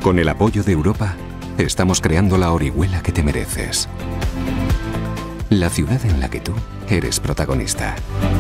Con el apoyo de Europa, estamos creando la Orihuela que te mereces. La ciudad en la que tú eres protagonista.